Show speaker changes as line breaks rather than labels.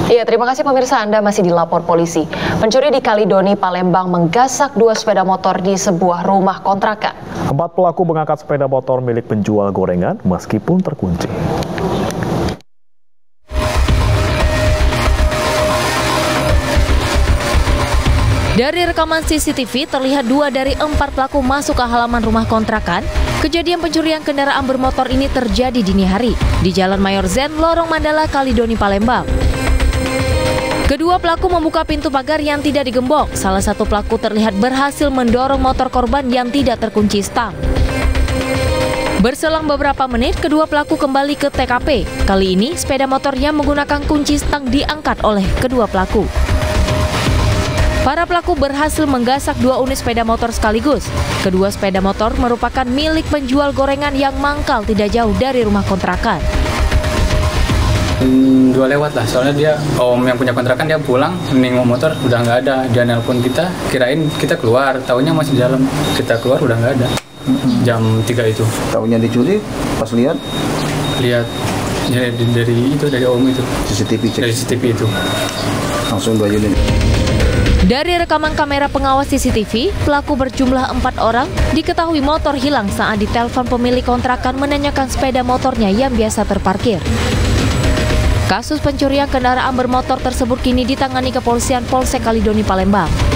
Iya, terima kasih pemirsa, Anda masih dilapor polisi. Pencuri di Kalidoni, Palembang menggasak 2 sepeda motor di sebuah rumah kontrakan.
4 pelaku mengangkat sepeda motor milik penjual gorengan meskipun terkunci.
Dari rekaman CCTV terlihat 2 dari 4 pelaku masuk ke halaman rumah kontrakan. Kejadian pencurian kendaraan bermotor ini terjadi dini hari di Jalan Mayor Zen, Lorong Mandala, Kalidoni, Palembang. Kedua pelaku membuka pintu pagar yang tidak digembok. Salah satu pelaku terlihat berhasil mendorong motor korban yang tidak terkunci stang. Berselang beberapa menit, kedua pelaku kembali ke TKP. Kali ini, sepeda motornya menggunakan kunci stang diangkat oleh kedua pelaku. Para pelaku berhasil menggasak 2 unit sepeda motor sekaligus. Kedua sepeda motor merupakan milik penjual gorengan yang mangkal tidak jauh dari rumah kontrakan.
2 lewat lah, soalnya dia om yang punya kontrakan dia pulang, nengok motor udah nggak ada. Dia nelpon kita, kirain kita keluar, taunya masih di dalam. Kita keluar udah nggak ada. Jam 3 itu.
Taunya dicuri, pas lihat
ya, dari om itu.
CCTV cek.
Dari CCTV itu.
Langsung 2 unit.
Dari rekaman kamera pengawas CCTV, pelaku berjumlah 4 orang diketahui motor hilang saat ditelepon pemilik kontrakan menanyakan sepeda motornya yang biasa terparkir. Kasus pencurian kendaraan bermotor tersebut kini ditangani kepolisian Polsek Kalidoni, Palembang.